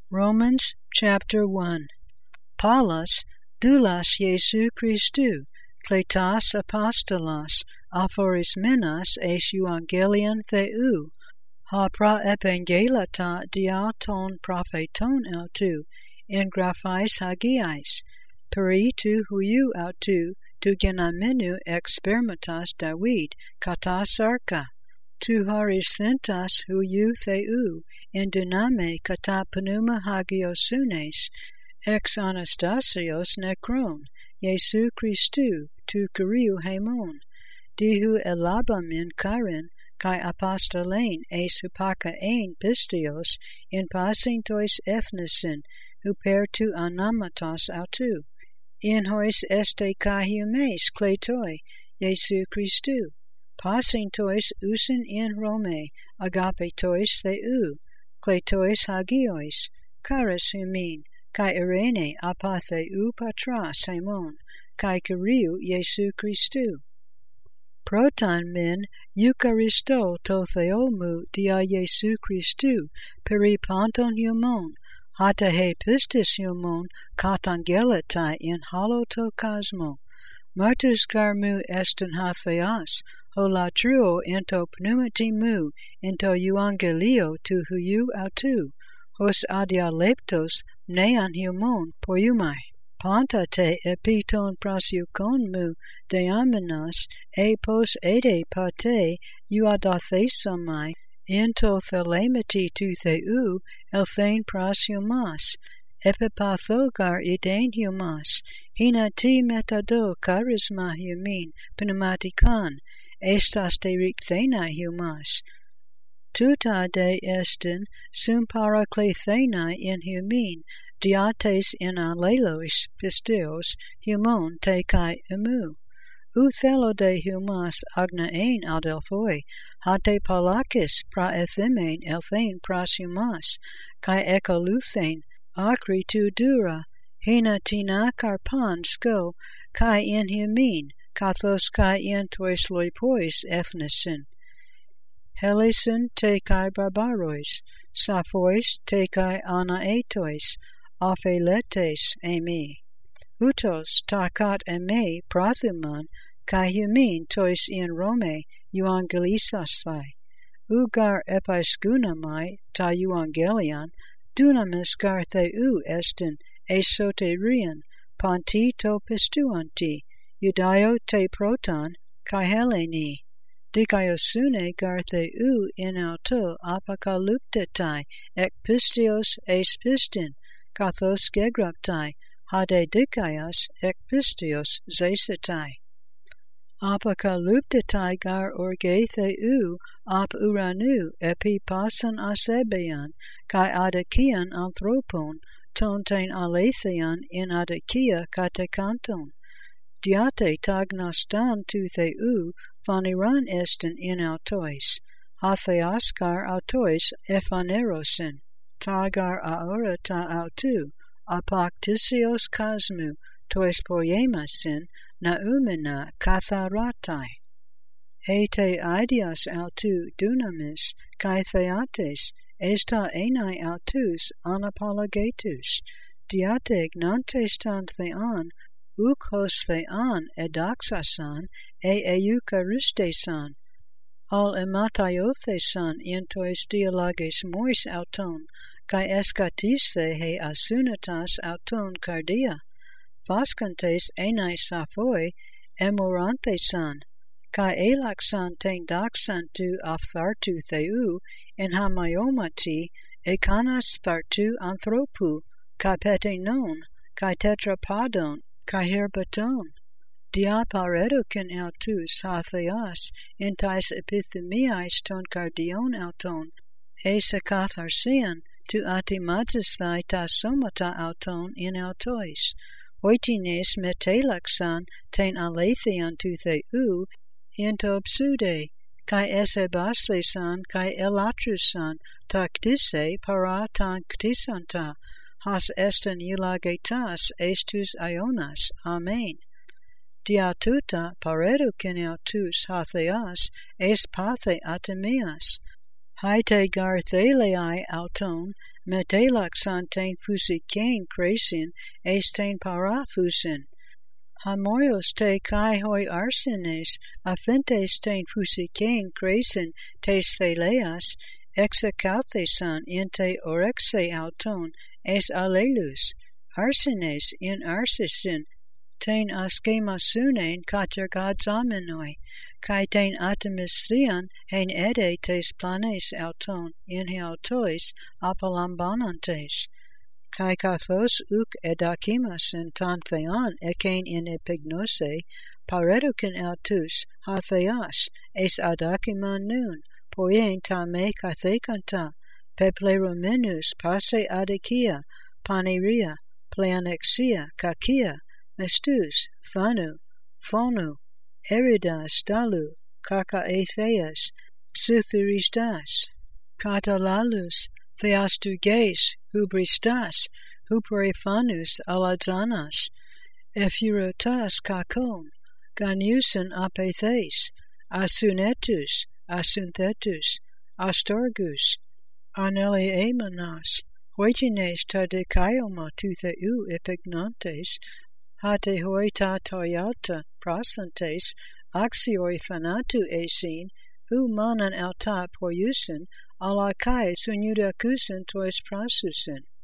Romans chapter 1. Paulus, doulos Jesu Christou, kletos apostolos, aphorismenos eis euangelion theou, ha pra evangelata dia ton propheton autou, en graphais hagiais, peri tu huiou autou, tu genamenu expermatas David, katas arka, tu haristhentas huiou theou, en duname kata pneuma hagiosunes, ex Anastasios nekron, Jesu Christou, tu kuriou haimon, dihu elabamin kairen, kai apostolain eis hupaka ein pistios, in pasintois ethnisin, huper tu anamatos autou, in hois este kai humes kletoi, Jesu Christou, pasintois usin in Rome, agapetois theou, kletois hagiois, charis humin, kai irene apatheu patras haimon, kai kuriou Jesu Christou. Proton min Eucharisto to theomu dia Jesu Christou, peri panton humon, hata he pistis humon katangeletai in haloto cosmo, martus garmu estin hatheas, ho latruo ento pneumati mu, ento euangelio tu huiou autou, hos adia leptos nean humon poiumai. Panta te epiton prasiukon mu deamenas, e pos ede pate euadathesamai, into thelemati tu theou, elthein prasiumas, epipathogar idein humas, hina ti metado charisma humin pneumatikan, estas te rikthena humas. Tuta de estin sum paraklethenae in humin, diates in alelos pisteos humon te kai emu. U thelo de humas agnaein adelphoi, hate palakis praethimein elthein prashumas, kai ekoluthein acri tu dura, hina tina karpan sko, kai in humin, kathos kai in tois loipois ethnisin. Helisin te kai barbarois, saphois te kai anaetois, apheletes emi. Utos takat eme prathuman, kai humin tois in Rome euangelisasthai. Ugar episkunamai ta euangelion, dunamis gar theou estin esoterian, panti to pistuanti, Judaio te proton, kai Heleni. Dikaiosune gar theou in auto apocalyptetai, ek pistios eis pistin, kathos gegraptai, hade dikaios ek pistios zesetai. Apocalyptetai gar orge theou ap uranu epi pasan asebean, kai adakian anthropon, tontain alethean in adakia katekanton. Diate tagnastan tu theou, phaniran estin in autois, hatheaskar autois ephanerosin, tagar aora ta autou, apoktisios kosmu, tois poiemasin, naumena katharatai. Hete ideas autou dunamis, kai theates, esta enai autous anapologetus, diate gnantes tan thean, ukos thean edaxasan, eucharistesan, al ematiothesan intois dialoges mois auton, kai escatise he asunatas auton cardia, vascantes enai saphoi emoranthesan, kai elaxan ten daxan tu aphthartu theou, en hamaiomati, ekanas thartu anthropou, kai petenon, kai tetrapadon, kai herbaton. Diaparedoken autus hatheas, entais epithemiais ton cardion auton, esa katharsian, tu atimadzisthai ta somata auton in autois, oitines metelaxan ten alethian tu theou, into psude, kai esebaslesan kai elatrusan, ta ktise para tan ktisanta, has esten eulagetas estus ionas. Amen. Diatuta pareduken autus hatheas, es pathe atemias, haite gar theleai auton, metelaxantain fusikein crasin estain parafusin. Hamoios te kai hoi arsines, afentes tein fusikein crasin tes theleas, execauthesan inte orexe auton, es alelus, arsines in arsisin, tein askemasunein katergadzamenoi, kai tein atemisthean hein ede tes planes auton, in heautois apolambanantes, kai kathos uk edakimasin tan theon ekein in epignose, paredukin autus, ha theas, es adakiman nun, poien ta me kathekanta, pepleromenus passe adikia, paneria, pleonexia, kakia, mestus, thanu, phonu, eridas dalu, kakaetheas, psuthuristas, katalalus, theastuges, hubristas, huperefanus aladzanas, ephirotas kakon, ganiusin apethes, asunetus, asunthetus, astorgus, aneliemonas, hoitines ta decaioma tu theu epignantes, hate hoi ta toyata prasantes, axioi thanatu esin, u manan alta poiusin, ala kai sunudakusin tois prasusin.